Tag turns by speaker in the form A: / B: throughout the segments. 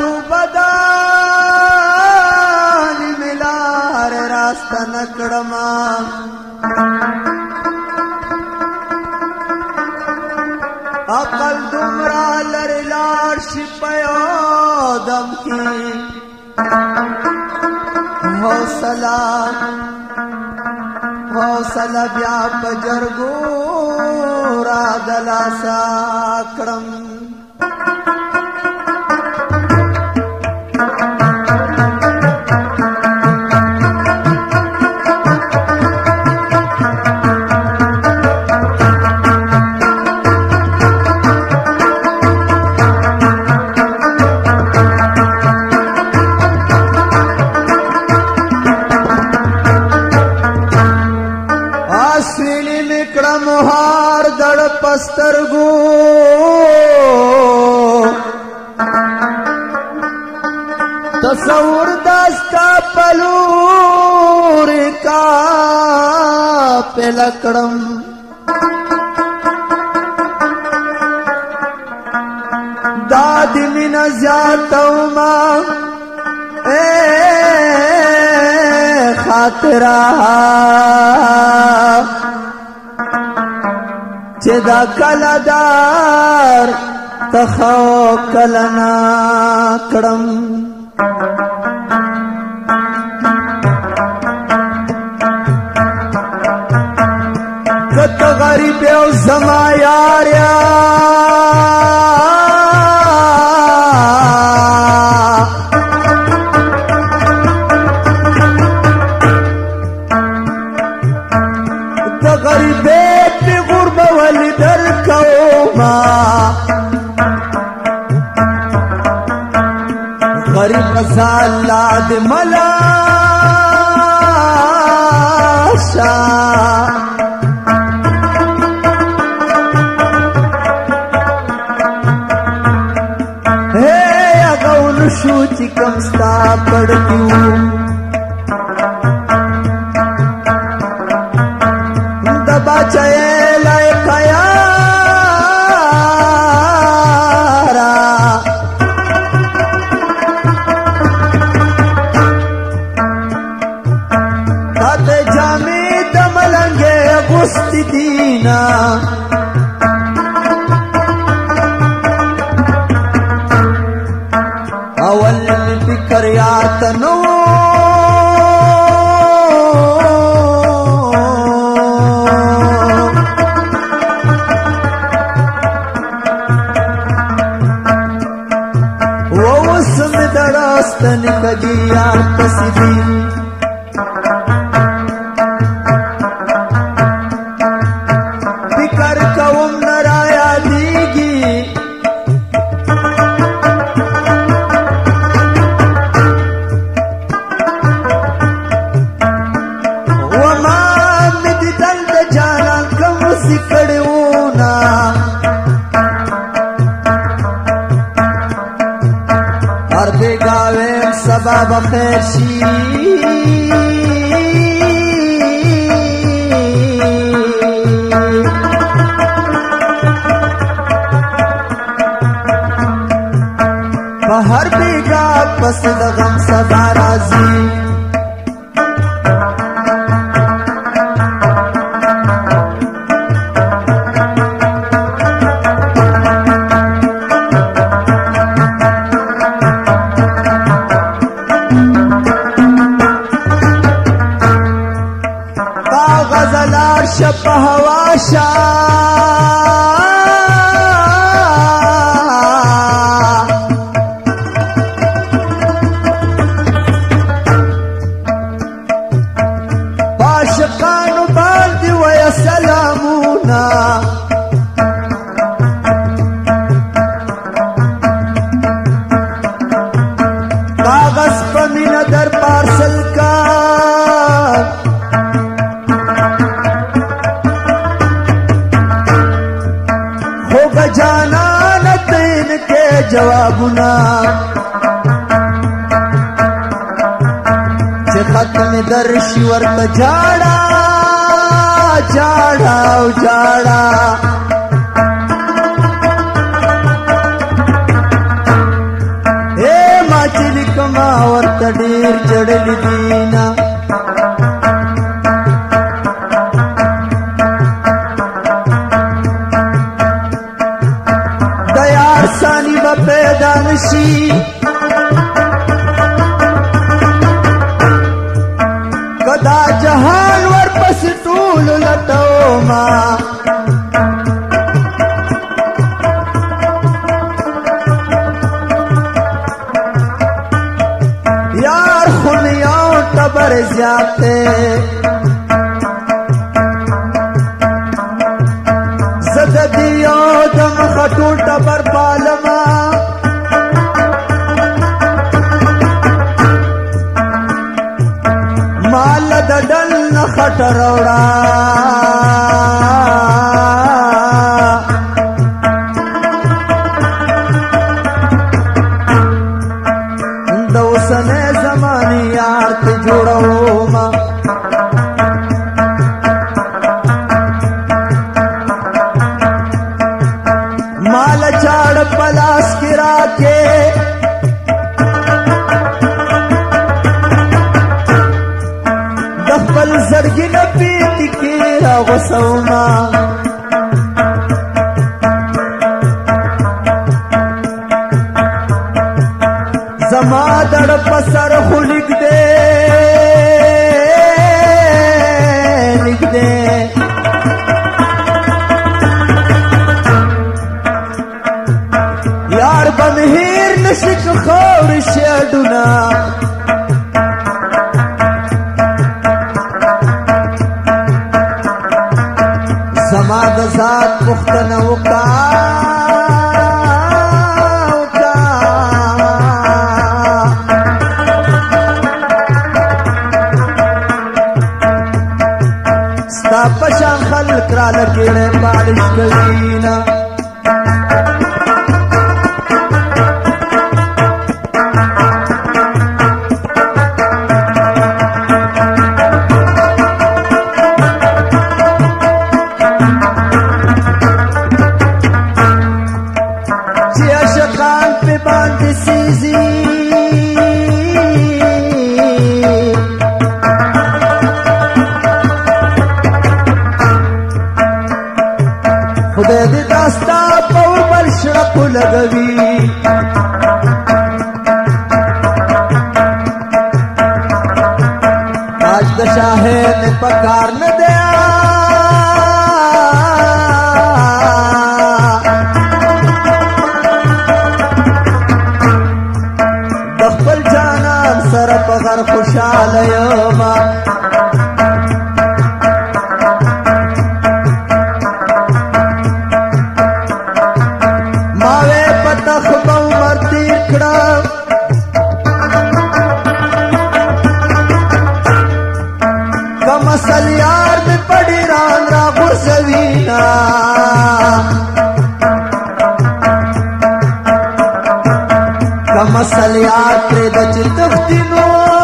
A: بدانی ملار راست نکڑما عقل دمرا لرلار شپیو دم کی حوصلہ بیا پجرگو را دلاسا کڑم मुहार दड़ पस्तरगो तस्वुर दस्ता पलूर का पेलकड़म दादी मिना ज्यातौमा ए खातरा چدا کلدار تخو کلنا کڑم کت غریب او زما یاریا کت غریب غریب زالا د ملاشا اے اغول شو چې کم ستا پړکیو دبا چای لای کیا دینا اول فکر یات نو ووس میں دراستن کجی یار پسیدی سبا بخیر شي په هر بیګا پس د غم سبا راځي شپ هوا شا باشقانو باندې ویا سلامونا کاغذ په مینا در پارسل کا جانا نتین کے جوابنا چه ختم درشی ورک جاڑا جاڑا جاڑا اے ما ورته ډېر جړلي دينا د یار ثاني به پیدا نشي کدا جهان ورپسې ټولو لټوما बर जाते زددیو دم خطوط بر پالما مال ددل نخط روڑا دوسنے زمانی یار تے جوڑو ما مال چاڑ پلاس کرا کے دخل زرگی نپیتی کیرا غسوما زما دڑ پسر خو لکھ دے لکھ دے یار بمہیر نشک خور شیڈونا زما د ذات پختن وکا پشان خلق را لکیڑے پالش کرینا چی عشقان پہ باند سیزی خدای دې داستا پور بل شړپ لګوي آج د شاهد پکار نه دی د خپل جانان سره په غر خوشاله یم مسل یار میں پڑی ران را غرزوینا کمسل یار پرد چی تختینو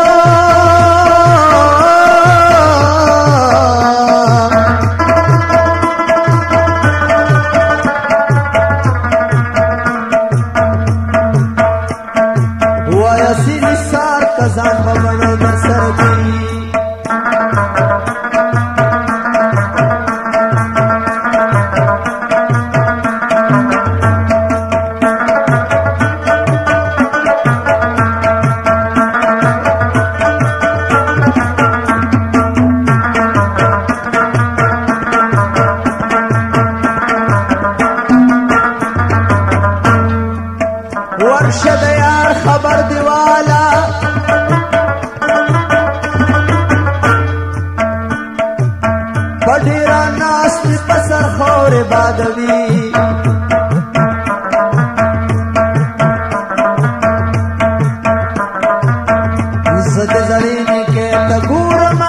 A: ویسی نسار کزان بمنو در سردی ورشد یار خبر دیوالا بڑیرا ناستی پسر خور بادوی زد زرینی کے تگورما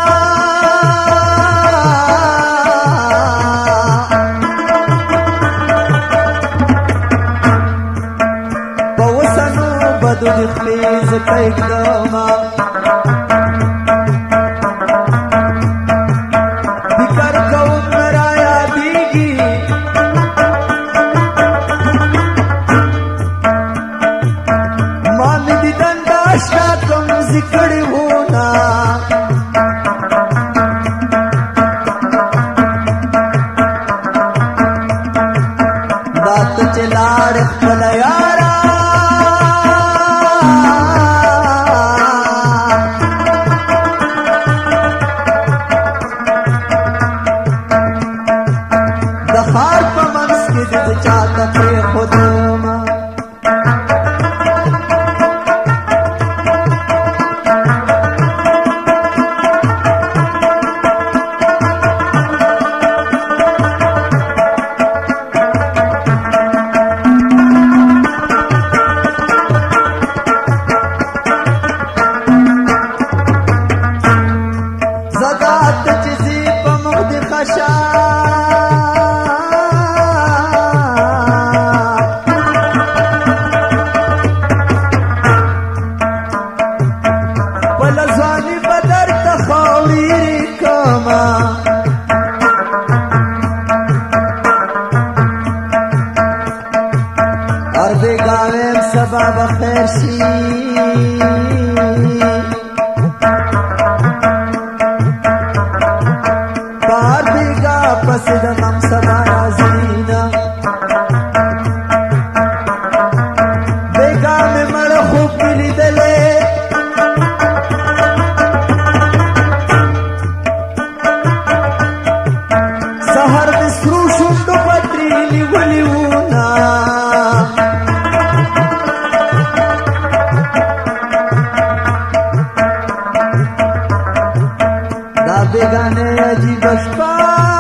A: بدو دخلیز پیکدما بکر کون مرایا دیگی مامی دیدن داشتا سکڑی ہونا دات چلار خپل یارا دخار په منس کې د چاته پرې خودما سبا بخیر شي بار بیگا پس د غم سبا رازینا بیگا میں مړ خوب کلی دلے سحر بسرو شوندو پتریلی ولیونا بیگانے عجیب اشپا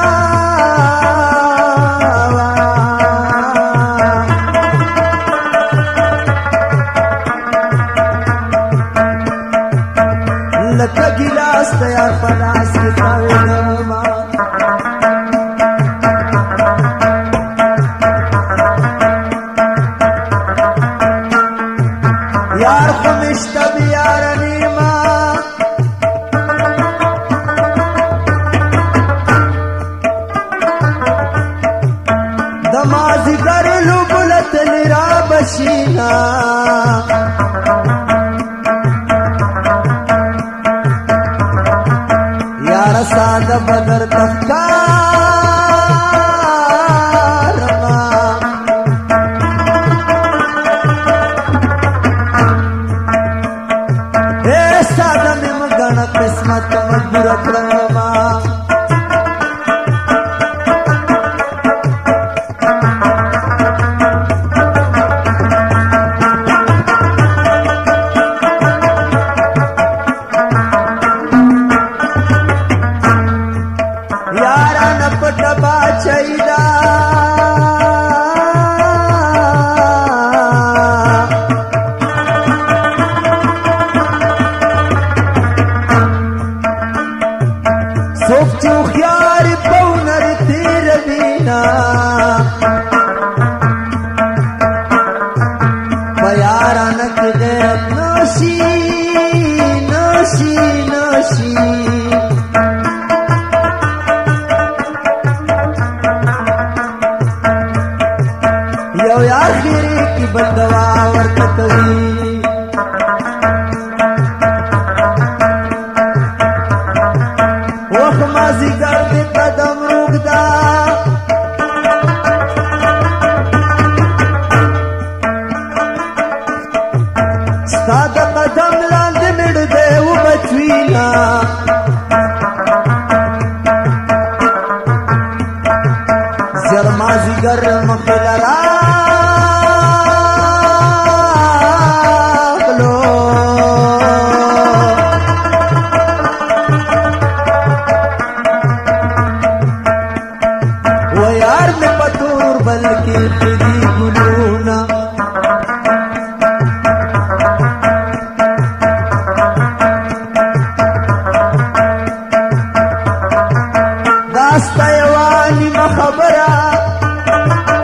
A: لکا گلاس تیار پلاس کی تاویلما یار خمشتا بیار نیما دمازی گرلو بلت لرا بشینا یار ساد بدر تفکارما اے ساد میں مگن قسمت مجبور کرما چیدا سوک چو خیار پونر تیر بینا بیارانک غیرت نوشی نوشی نوشی یو آخری کی بندوا ورکتوی وخ مازی گرد قدم روگدا ستاد قدم لاند مڑ دے و بچوینا زر مازی گر مخلرا بلکہ تیری گلونا داستا یوانی مخبرہ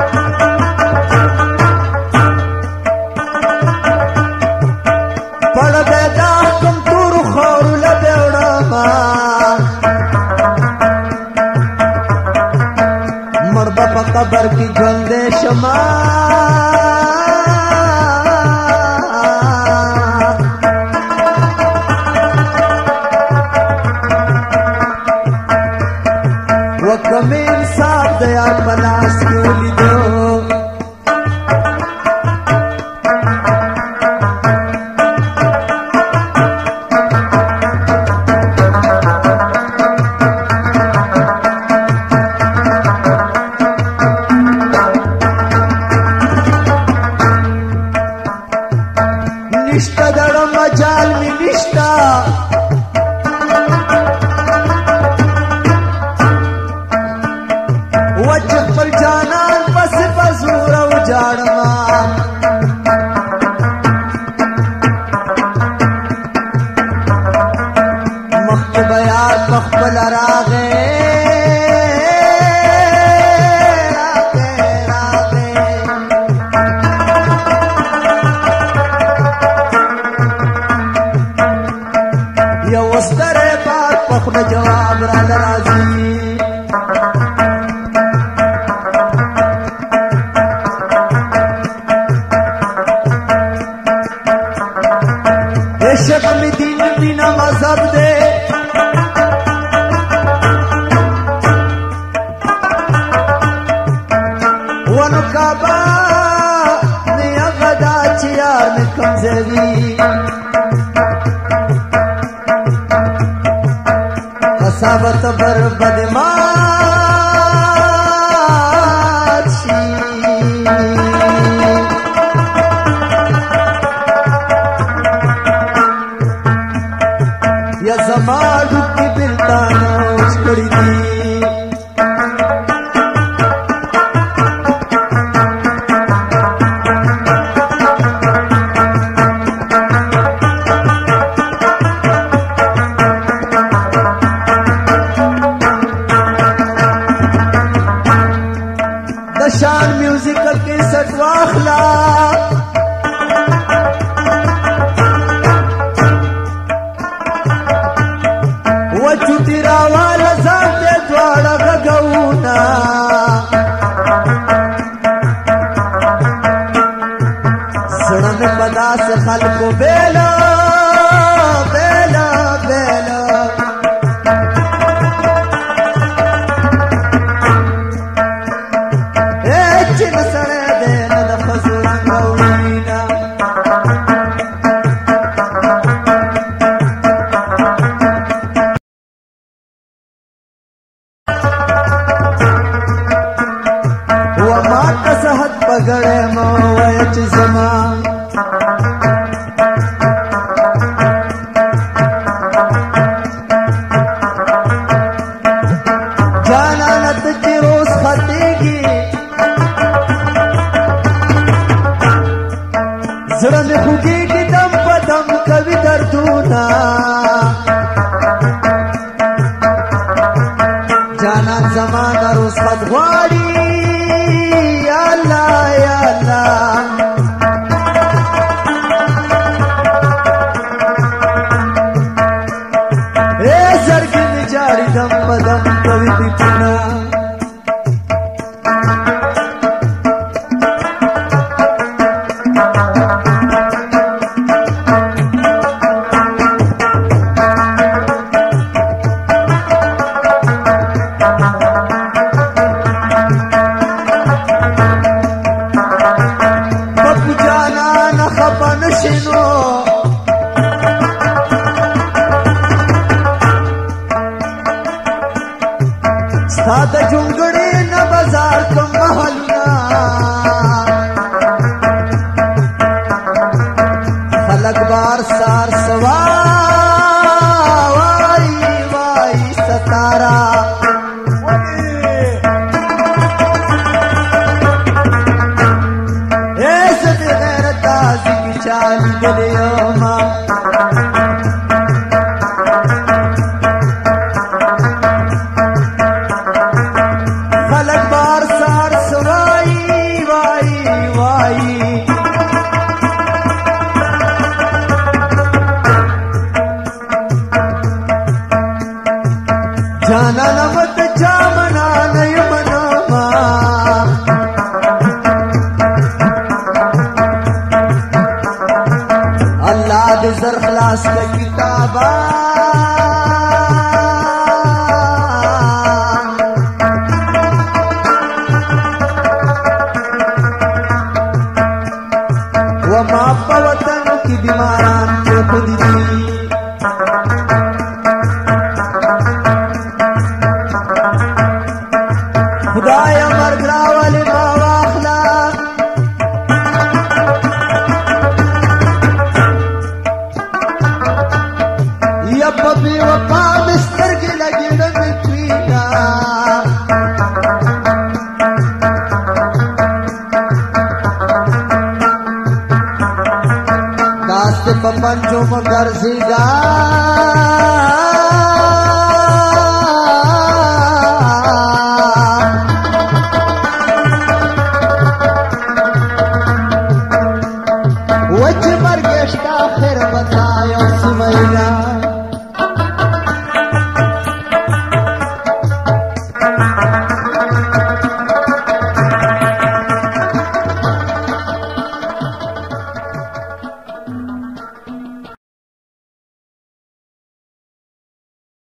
A: مجال می نشتا وچ خپل جانان پس پزور او جاړما مخکې بیان مخبل راغې جواب را راضی عشق میں دین بنا مذہب دے ونو کعبہ نیا غدا چیار میں کمزوی ثابت بر بدماشی یا زمانو کی بلتانا اس کڑی دی شان میوزیکل کے سٹ واخلا وچو تیرا والا زانتے دوارا گگونا سڑن بدا سے خلقو بیلا بیلا بیلا پگڑے موچ زمان جانا نت کی روز خطے گی زڑا میں خوگی کی دم پدم کبھی دردونا جانا زمان روز خط غواری دم بدم کوي پیپنا بابو جانا نخبن شنو ساده جونګړې نه بازار کوم محلنا خلق بار سار سوا وای وای ستارا ایسه دې غیرت تازي کی چال ګلیو ما जाना नमत जामना नय मनामा अल्लाह दे जर खलास का किताबा वमा पवतन की बीमारान जो खुद दी खुदाया मरगरा वाले बावाखला बेवफा बिस्तर की लगी पीना दास्त पंजो मगर सीधा